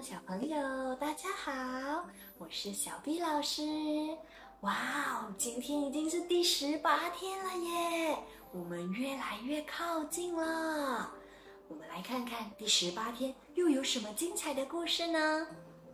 小朋友，大家好，我是小碧老师。哇哦，今天已经是第18天了耶，我们越来越靠近了。我们来看看第18天又有什么精彩的故事呢？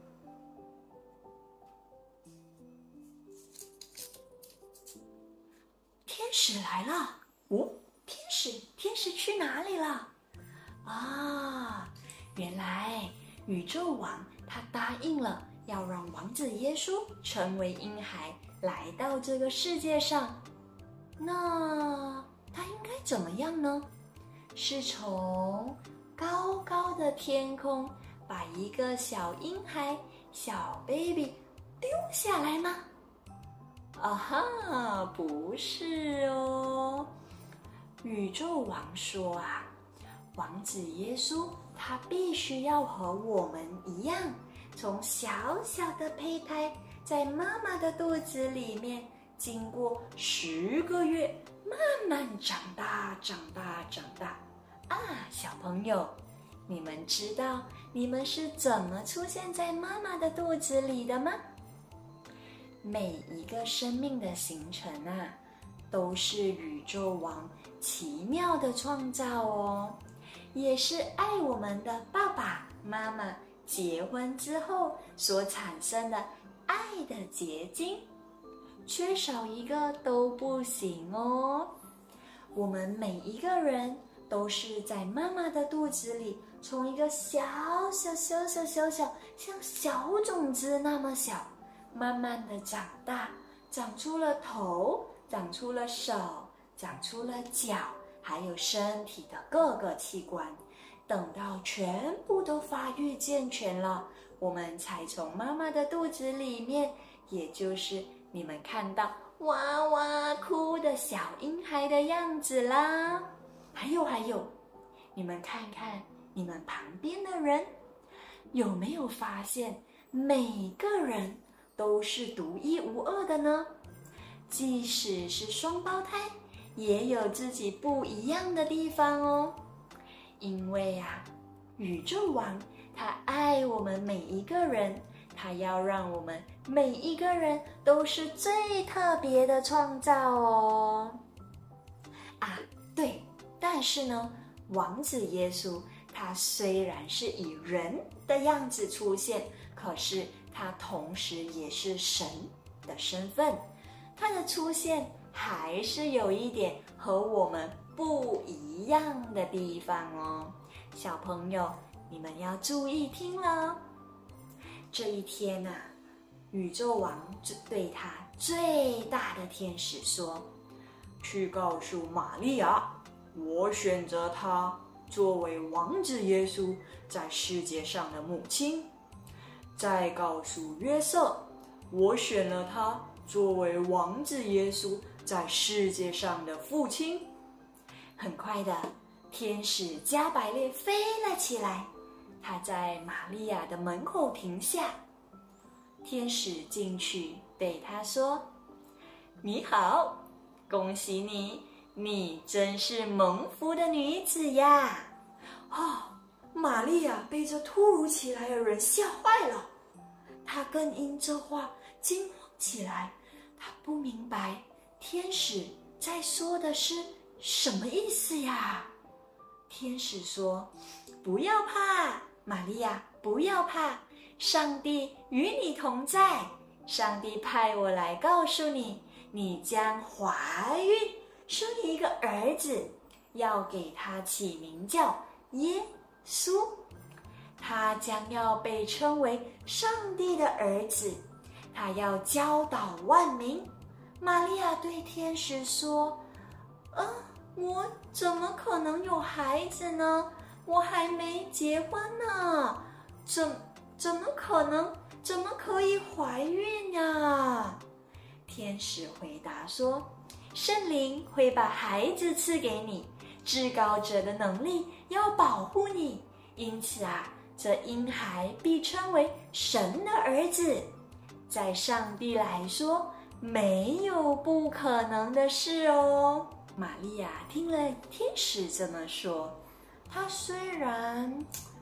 天使来了哦，天使去哪里了？啊，原来宇宙王他答应了要让王子耶稣成为婴孩来到这个世界上。那他应该怎么样呢？是从高高的天空把一个小婴孩小 baby 丢下来吗？啊哈，不是哦。宇宙王说啊，王子耶稣他必须要和我们一样，从小小的胚胎在妈妈的肚子里面经过10个月慢慢长大啊。小朋友，你们知道你们是怎么出现在妈妈的肚子里的吗？每一个生命的形成啊，都是宇宙王奇妙的创造哦，也是爱我们的爸爸妈妈结婚之后所产生的爱的结晶，缺少一个都不行哦。我们每一个人都是在妈妈的肚子里，从一个小像小种子那么小，慢慢的长大，长出了头，长出了手，长出了脚，还有身体的各个器官。等到全部都发育健全了，我们才从妈妈的肚子里面，也就是你们看到哇哇哭的小婴孩的样子啦。还有，你们看看你们旁边的人，有没有发现每个人都是独一无二的呢？即使是双胞胎，也有自己不一样的地方哦。因为啊，宇宙王他爱我们每一个人，他要让我们每一个人都是最特别的创造哦。啊，对，但是呢，王子耶稣他虽然是以人的样子出现，可是他同时也是神的身份，他的出现还是有一点和我们不一样的地方哦。小朋友，你们要注意听了。这一天啊，宇宙王对他最大的天使说，去告诉玛利亚，我选择她作为王子耶稣在世界上的母亲。再告诉约瑟，我选了他作为王子耶稣在世界上的父亲。很快的，天使加百列飞了起来，他在玛利亚的门口停下。天使进去对他说，你好，恭喜你，你真是蒙福的女子呀。玛利亚被这突如其来的人吓坏了，她更因这话惊慌起来，她不明白天使在说的是什么意思呀？天使说，不要怕，玛利亚，不要怕，上帝与你同在，上帝派我来告诉你，你将怀孕，生一个儿子，要给他起名叫耶稣，他将要被称为上帝的儿子，他要教导万民。玛利亚对天使说，我怎么可能有孩子呢？我还没结婚呢，怎么可以怀孕啊？天使回答说，圣灵会把孩子赐给你，至高者的能力要保护你，因此啊，这婴孩必称为神的儿子。在上帝来说，没有不可能的事哦。玛利亚听了天使这么说，她虽然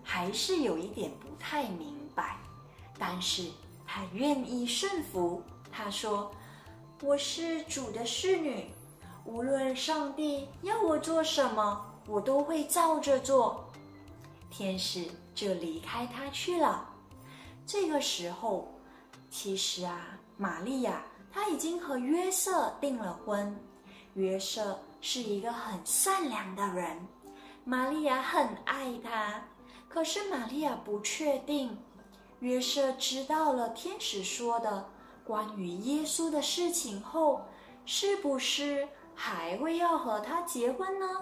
还是有一点不太明白，但是她愿意顺服。她说：“我是主的侍女，无论上帝要我做什么，我都会照着做。”天使就离开她去了。这个时候，其实玛利亚她已经和约瑟订了婚。约瑟是一个很善良的人，玛利亚很爱他。可是玛利亚不确定，约瑟知道了天使说的关于耶稣的事情后，是不是还会要和他结婚呢？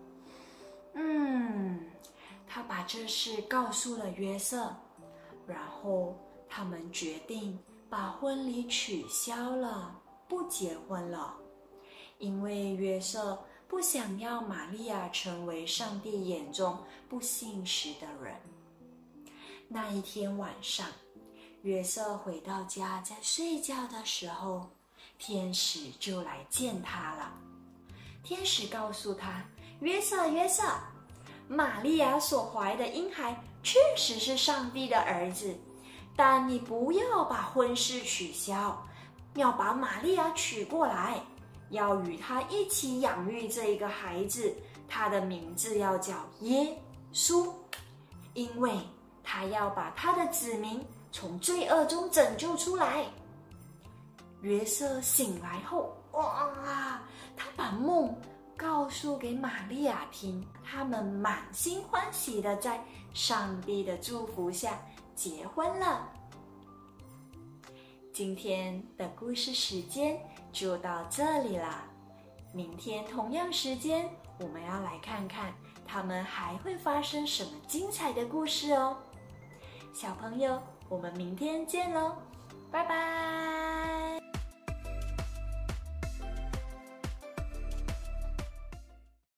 他把这事告诉了约瑟，然后他们决定把婚礼取消了，不结婚了。因为约瑟不想要玛利亚成为上帝眼中不信实的人。那一天晚上，约瑟回到家，在睡觉的时候，天使就来见他了。天使告诉他：“约瑟，约瑟，玛利亚所怀的婴孩确实是上帝的儿子，但你不要把婚事取消，要把玛利亚娶过来，要与他一起养育这一个孩子，他的名字要叫耶稣，因为他要把他的子民从罪恶中拯救出来。”约瑟醒来后，他把梦告诉给玛利亚听，他们满心欢喜的在上帝的祝福下结婚了。今天的故事时间就到这里啦，明天同样时间，我们要来看看他们还会发生什么精彩的故事哦。小朋友，我们明天见喽，拜拜。